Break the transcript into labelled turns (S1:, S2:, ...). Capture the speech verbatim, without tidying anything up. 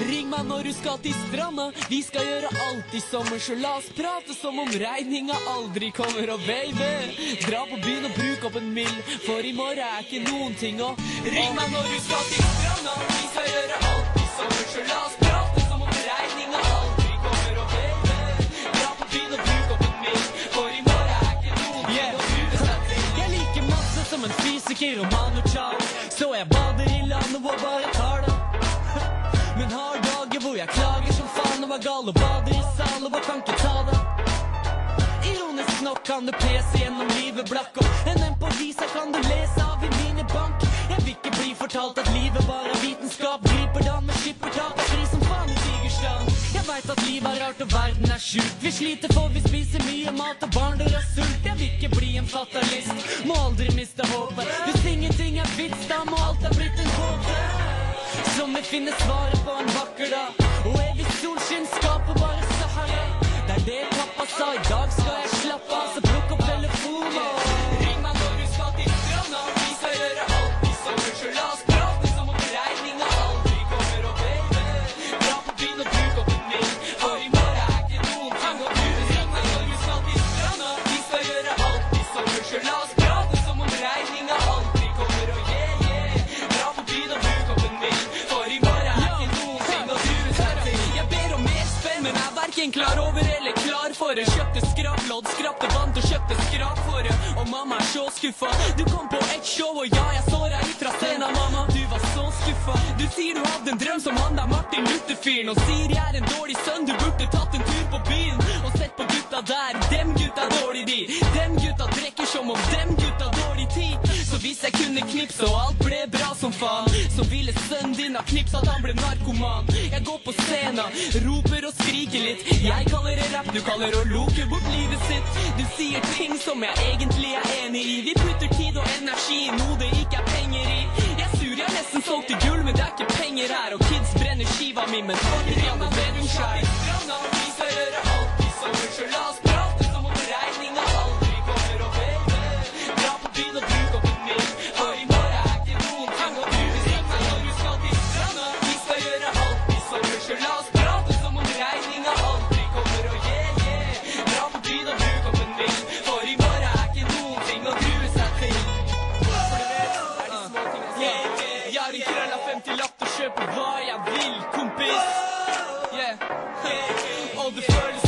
S1: Ring meg når du skal til stranda. Vi skal gjøre alt i sommer, så la oss prate som om regninga aldri kommer. Og baby, dra på byen og bruk opp en mill, for i morgen er ikke noen ting å Ring meg når du skal til stranda. Vi skal gjøre alt i sommer, så la oss prate som om regninga aldri kommer. Og baby, dra på byen og bruk opp en mill, for i morgen er ikke noen ting å grue seg til. Jeg liker masse som en fysiker og Manu Chao, så jeg bader i landet og bare tar det. Men har dager hvor jeg klager som faen og er gal og bader i sal og bare kan ikke ta det. Ironisk nok kan du pese gjennom livet blakk, og en M på visa kan du lese av i minibank. Jeg vil ikke bli fortalt at livet bare er vitenskap. Griper dan med skippertak og fri som faen i Tigerstrand. Jeg vet at livet er rart og verden er sjuk. Vi sliter for vi spiser mye mat og barn dør av sult. Jeg vil ikke bli en fatalist, må aldri miste håpet. Hvis ingenting er vits, da må alt ha blitt en gåte. Som vi finner svaret på en vakker dag, og evig solskinn skaper bare Sahara. Det er det pappa sa, i dag skal jeg slappe av, så plukk opp telefonen. Ring meg når du skal til stranda. Vi skal gjøre alt i sommer, så la oss prate som om regninga aldri kommer. Og baby, dra på byen og bruk opp en mill, for i morgen er ikke noen ting å grue. Ring meg når du skal til stranda. Vi skal gjøre alt i sommer, så la oss prate som om regninga aldri kommer. Og yeah, yeah, dra på byen og bruk opp en mill, for i morgen er ikke noen ting å grue seg til. Jeg ber om mer spenn, men er hverken klar over eller klar for det. Kjøpte skraplodd, skrapte vant og kjøpte skrap for det. Og mamma er så skuffa. Du kom på et show, og ja, jeg så deg ut fra scenen, mamma. Du var så skuffa. Du sier du hadde en drøm som han der Martin Luther-fyren, og sier jeg er en dårlig sønn, du burde tatt en tur på byen og sett på gutta der. Dem gutta dårlig de. Dem gutta drikker som om dem gutta dårlig tid. Så hvis jeg kunne knipse og alt ble bra som faen, så ville sønnen din ha knipset at han ble narkoman. Jeg går på scenen, roper og skriker litt. Jeg kaller det rap, du kaller å loke bort livet sitt. Du sier ting som jeg egentlig er enig i. Vi putter tid og energi i noe det ikke er penger i. Jeg er sur, jeg er nesten solgt til gull, men det er ikke penger her. Og kids brenner skiva mi, men fuck it, jeg må bedre skjær. Vi skal gjøre alt i sommer, så la oss prate som om regninga aldri kommer. Og baby, dra på byen og bruk opp en mill, for i morgen er ikke noen ting å grue seg til. Når du skal til stranda. Vi skal gjøre alt i sommer, så la oss prate som om regninga aldri kommer. Og yeah, yeah, dra på byen og bruk opp en mill, for i morgen er ikke noen ting å grue seg til. For du vet, er de små tingene som yeah, yeah, jeg har en krøll av femti-lapp og kjøper hva jeg vil, kompis. Yeah, yeah, og det føles